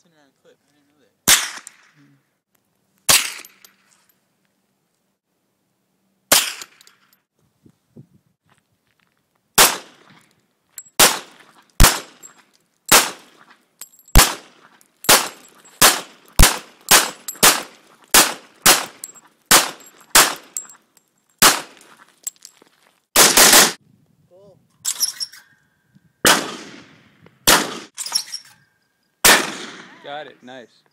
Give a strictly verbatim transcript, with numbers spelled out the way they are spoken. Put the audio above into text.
It's in on a clip. I didn't know that. Mm. Cool. Got it. Nice.